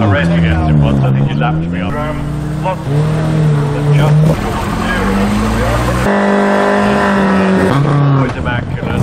I raced against him once, I think he lapped me on. Lots always immaculate.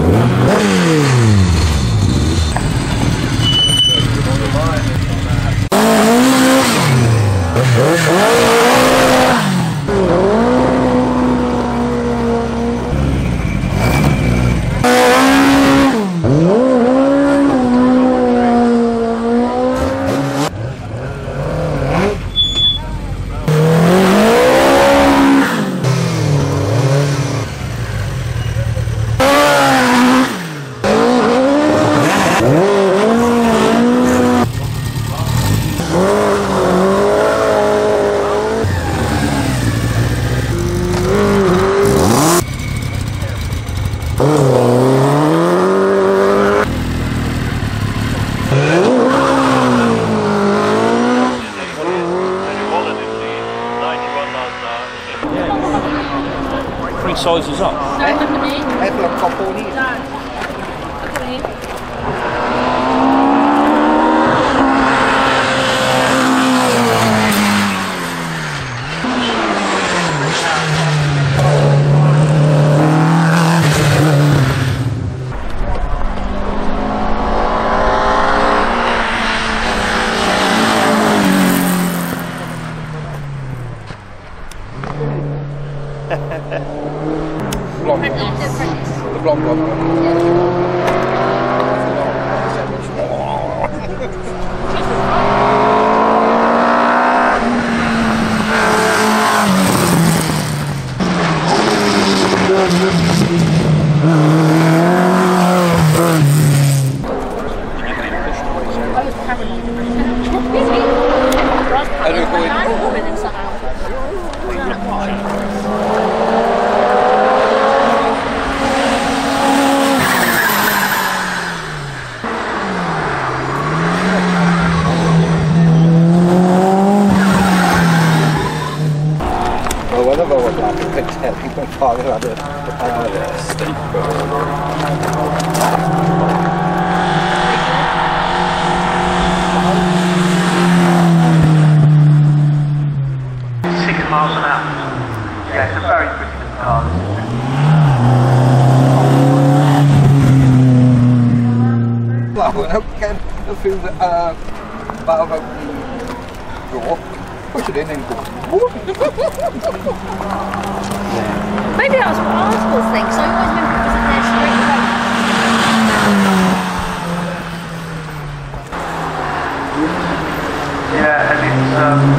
Three sizes up. The blonde one. Whenever I was like, I could tell people father had a steak. 6 miles an hour. Yeah, it's a very quick car. Well, when I can feel the valve out the door, push it in and go. Maybe that was what Articles think, so I always remember it was in there straight away. Yeah, and it's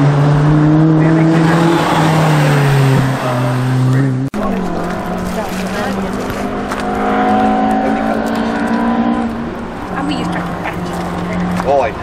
And we used to have to catch. Oh, I know.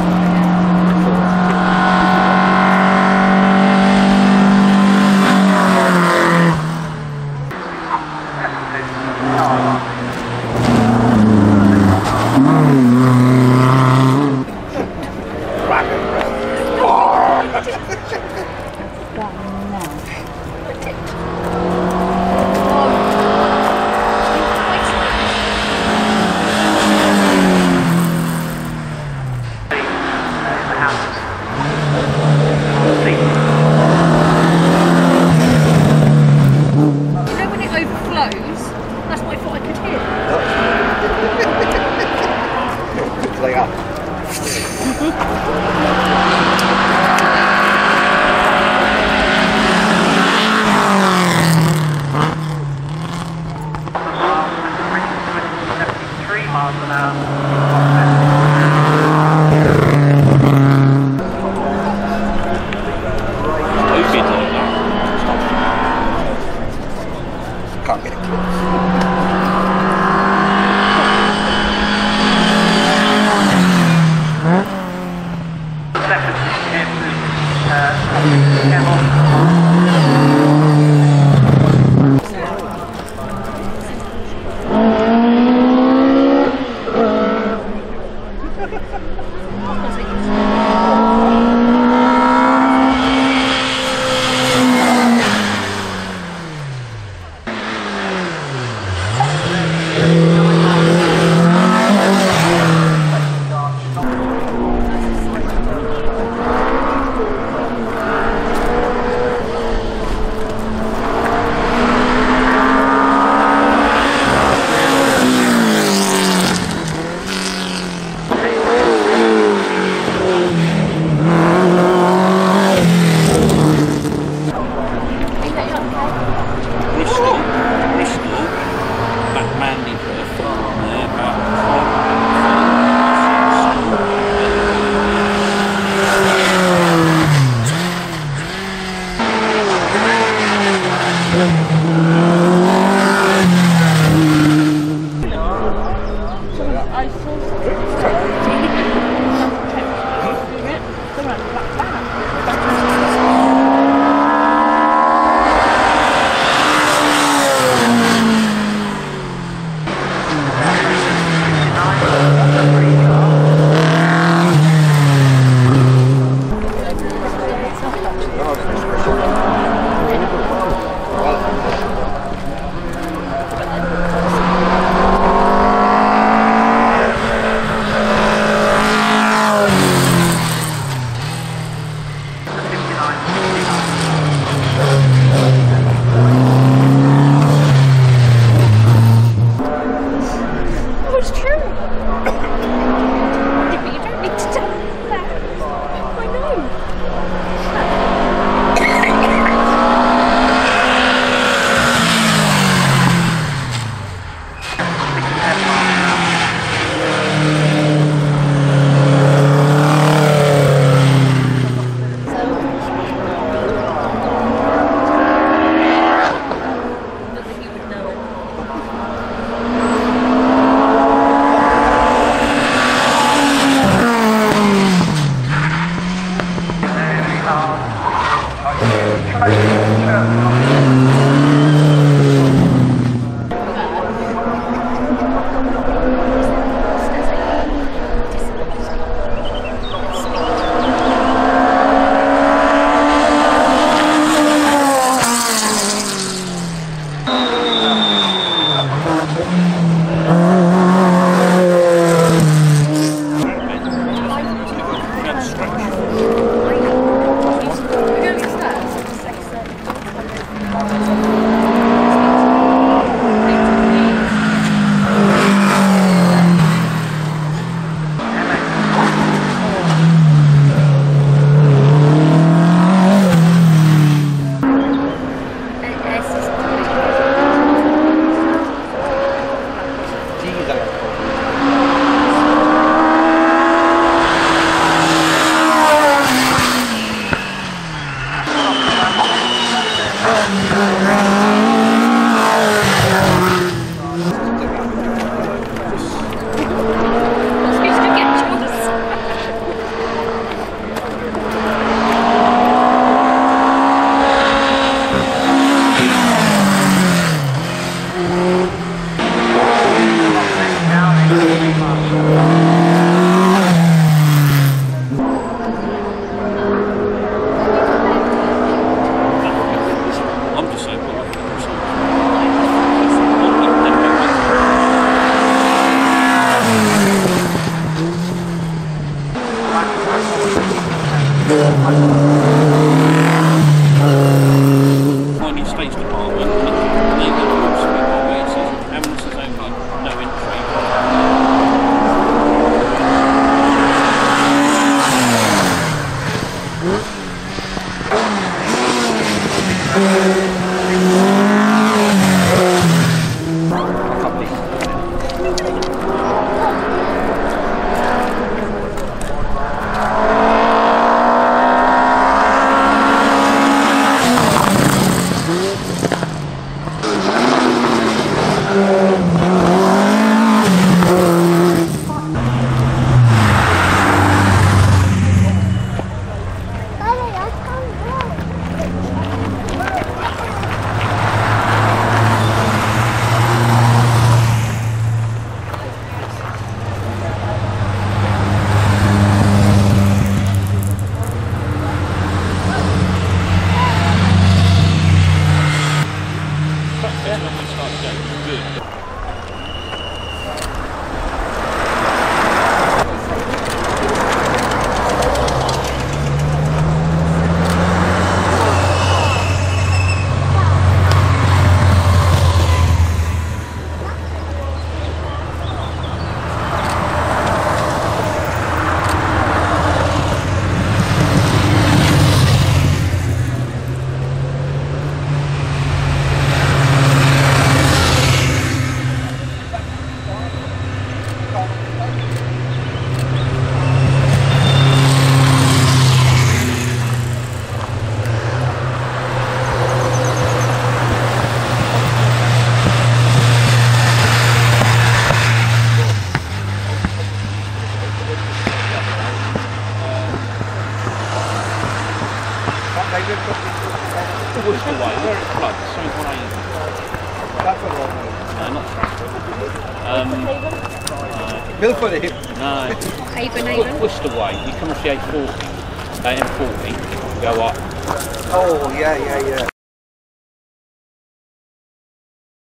Can't get it close. Finding States Department, and they go to Shelsley Highway, it says ambulances only, no entry. That's when we start going good. Worcester way, where it floods, something 180. That's a long way. No, not Stratford. Milford here. No. Haven. Worcester way, you come off the A40, AM40, go up. Oh, yeah.